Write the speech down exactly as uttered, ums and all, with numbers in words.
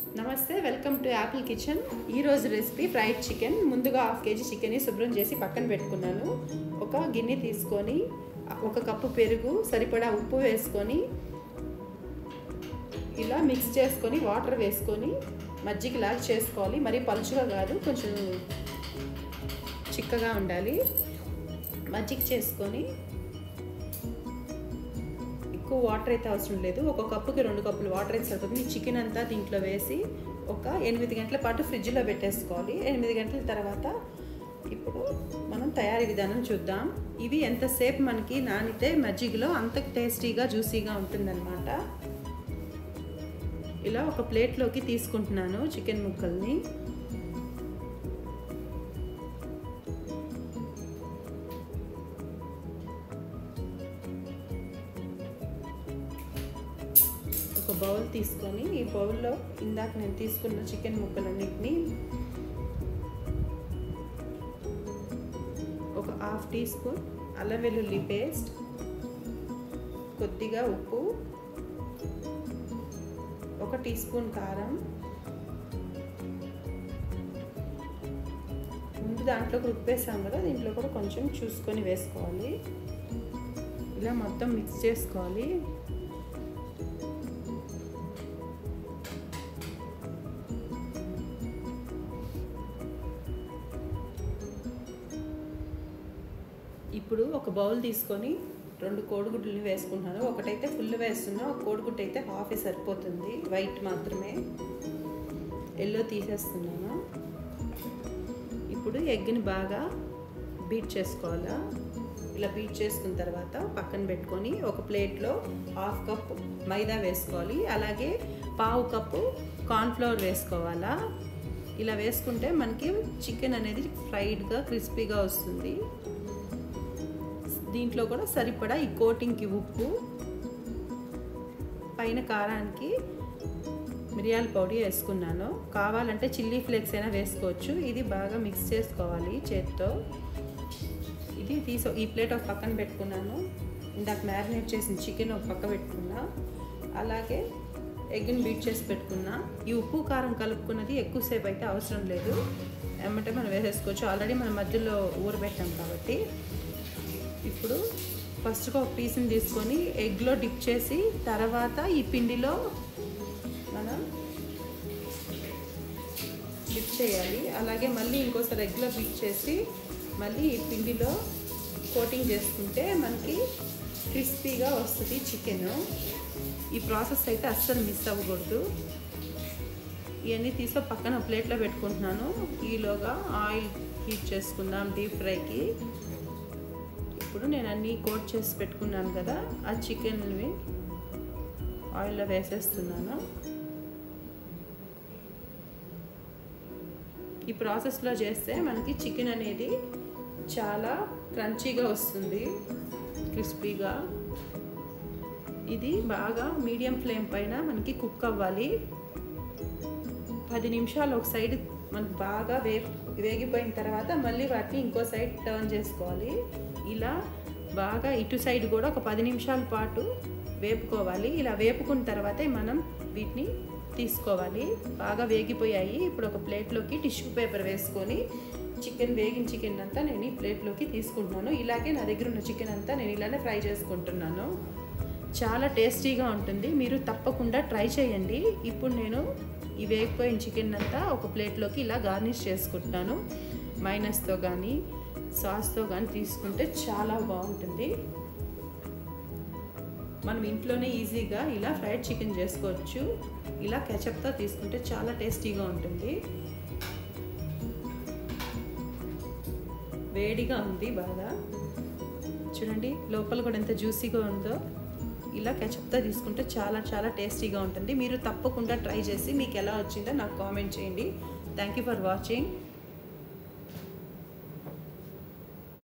నమస్తే, welcome to Apple kitchen. ఈరోజు recipe fried chicken. ముందుగా హాఫ్ కేజీ చికెన్ని శుభ్రం చేసి పక్కన పెట్టుకున్నాను. ఒక గిన్నె తీసుకొని ఒక కప్పు పెరుగు, సరిపడా ఉప్పు వేసుకొని ఇలా మిక్స్ చేసుకొని వాటర్ వేసుకొని మజ్జిగలాగా చేసుకోవాలి. మరీ పలుచుగా కాదు, కొంచెం చిక్కగా ఉండాలి. మజ్జిగ చేసుకొని ఎక్కువ వాటర్ అయితే అవసరం లేదు. ఒక కప్పుకి రెండు కప్పులు వాటర్ అయితే సరిపోతుంది. చికెన్ అంతా దీంట్లో వేసి ఒక ఎనిమిది గంటల పాటు ఫ్రిడ్జ్లో పెట్టేసుకోవాలి. ఎనిమిది గంటల తర్వాత ఇప్పుడు మనం తయారీ విధానం చూద్దాం. ఇవి ఎంతసేపు మనకి నానితే మజ్జిగలో అంత టేస్టీగా జ్యూసీగా ఉంటుందన్నమాట. ఇలా ఒక ప్లేట్లోకి తీసుకుంటున్నాను చికెన్ ముక్కల్ని. ఒక బౌల్ తీసుకొని ఈ బౌల్లో ఇందాక నేను తీసుకున్న చికెన్ ముక్కలన్నిటిని ఒక హాఫ్ టీ స్పూన్ అల్లం వెల్లుల్లి పేస్ట్, కొద్దిగా ఉప్పు, ఒక టీ స్పూన్ కారం, ముందు దాంట్లో ఉప్పు వేసాం కదా, దీంట్లో కూడా కొంచెం చూసుకొని వేసుకోవాలి. ఇలా మొత్తం మిక్స్ చేసుకోవాలి. ఇప్పుడు ఒక బౌల్ తీసుకొని రెండు కోడిగుడ్లు వేసుకుంటున్నాను. ఒకటైతే ఫుల్ వేస్తున్నా, ఒక కోడిగుడ్డు అయితే హాఫ్ సరిపోతుంది, వైట్ మాత్రమే. ఎల్లో తీసేస్తున్నాను. ఇప్పుడు ఎగ్ని బాగా బీట్ చేసుకోవాలా. ఇలా బీట్ చేసుకున్న తర్వాత పక్కన పెట్టుకొని ఒక ప్లేట్లో హాఫ్ కప్ మైదా వేసుకోవాలి. అలాగే పావు కప్పు కార్న్ఫ్లవర్ వేసుకోవాలా. ఇలా వేసుకుంటే మనకి చికెన్ అనేది ఫ్రైడ్గా క్రిస్పీగా వస్తుంది. దీంట్లో కూడా సరిపడా ఈ కోటింగ్కి ఉప్పు, పైన కారానికి మిరియాల పొడి వేసుకున్నాను. కావాలంటే చిల్లీ ఫ్లేక్స్ అయినా వేసుకోవచ్చు. ఇది బాగా మిక్స్ చేసుకోవాలి చేత్తో. ఇది తీసు ఈ ప్లేట్ ఒక పక్కన పెట్టుకున్నాను. ఇందాక మ్యారినేట్ చేసిన చికెన్ ఒక పక్క పెట్టుకున్నా. అలాగే ఎగ్ని బీట్ చేసి పెట్టుకున్నా. ఈ ఉప్పు కారం కలుపుకున్నది ఎక్కువసేపు అయితే అవసరం లేదు, ఏమంటే మనం వేసేసుకోవచ్చు. ఆల్రెడీ మనం మధ్యలో ఊరబెట్టాం కాబట్టి. ఇప్పుడు ఫస్ట్గా ఒక పీస్ని తీసుకొని ఎగ్లో డిప్ చేసి తర్వాత ఈ పిండిలో మనం డిప్ చేయాలి. అలాగే మళ్ళీ ఇంకోసారి ఎగ్లో డిప్ చేసి మళ్ళీ ఈ పిండిలో కోటింగ్ చేసుకుంటే మనకి క్రిస్పీగా వస్తుంది చికెన్. ఈ ప్రాసెస్ అయితే అస్సలు మిస్ అవ్వకూడదు. ఇవన్నీ తీసి పక్కన ప్లేట్లో పెట్టుకుంటున్నాను. ఈలోగా ఆయిల్ హీట్ చేసుకుందాం డీప్ ఫ్రైకి. ఇప్పుడు నేను అన్నీ కోట్ చేసి పెట్టుకున్నాను కదా, ఆ చికెన్ని ఆయిల్లో వేసేస్తున్నాను. ఈ ప్రాసెస్లో చేస్తే మనకి చికెన్ అనేది చాలా క్రంచీగా వస్తుంది, క్రిస్పీగా. ఇది బాగా మీడియం ఫ్లేమ్ పైన మనకి కుక్ అవ్వాలి. పది నిమిషాలు ఒక సైడ్ మనకు బాగా వే వేగిపోయిన తర్వాత మళ్ళీ వాటిని ఇంకో సైడ్ టర్న్ చేసుకోవాలి. ఇలా బాగా ఇటు సైడ్ కూడా ఒక పది నిమిషాల పాటు వేపుకోవాలి. ఇలా వేపుకున్న తర్వాతే మనం వీటిని తీసుకోవాలి. బాగా వేగిపోయాయి. ఇప్పుడు ఒక ప్లేట్లోకి టిష్యూ పేపర్ వేసుకొని చికెన్ వేగిన చికెన్ అంతా నేను ఈ ప్లేట్లోకి తీసుకుంటున్నాను. ఇలాగే నా దగ్గర ఉన్న చికెన్ అంతా నేను ఇలానే ఫ్రై చేసుకుంటున్నాను. చాలా టేస్టీగా ఉంటుంది, మీరు తప్పకుండా ట్రై చేయండి. ఇప్పుడు నేను ఈ వేగిపోయిన చికెన్ అంతా ఒక ప్లేట్లోకి ఇలా గార్నిష్ చేసుకుంటున్నాను. మైనస్తో కానీ సాస్తో కానీ తీసుకుంటే చాలా బాగుంటుంది. మనం ఇంట్లోనే ఈజీగా ఇలా ఫ్రైడ్ చికెన్ చేసుకోవచ్చు. ఇలా కెచప్తో తీసుకుంటే చాలా టేస్టీగా ఉంటుంది. వేడిగా ఉంది బాగా, చూడండి లోపల కూడా ఎంత జ్యూసీగా ఉందో. ఇలా కెచప్తో తీసుకుంటే చాలా చాలా టేస్టీగా ఉంటుంది. మీరు తప్పకుండా ట్రై చేసి మీకు ఎలా వచ్చిందో నాకు కామెంట్ చేయండి. Thank you for watching.